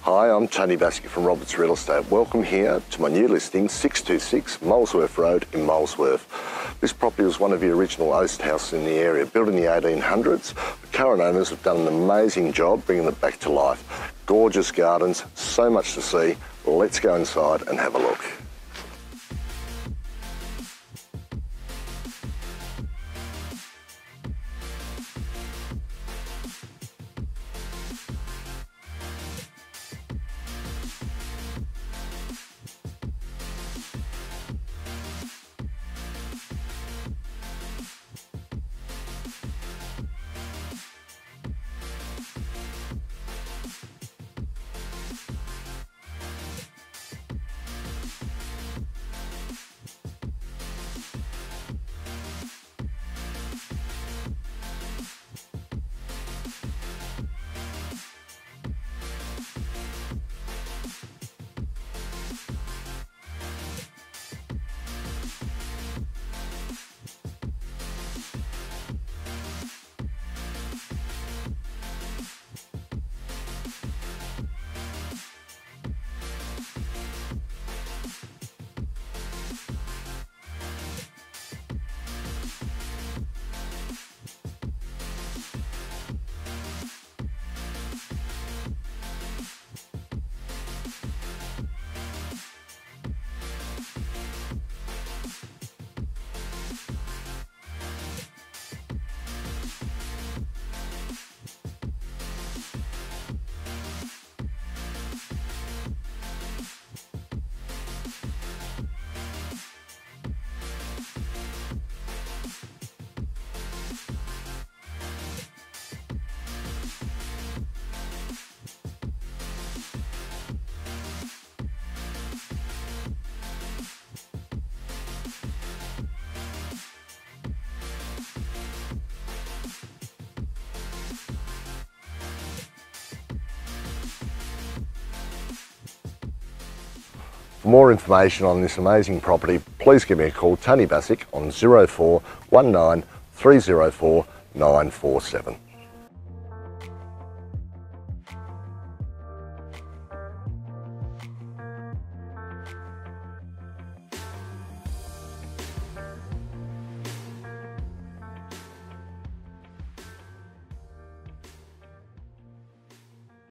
Hi, I'm Tony Baskett from Roberts Real Estate. Welcome here to my new listing, 626 Molesworth Road in Molesworth. This property was one of the original Oast House in the area, built in the 1800s. The current owners have done an amazing job bringing it back to life. Gorgeous gardens, so much to see. Let's go inside and have a look. For more information on this amazing property, please give me a call, Tony Baskett, on 0419 304 947.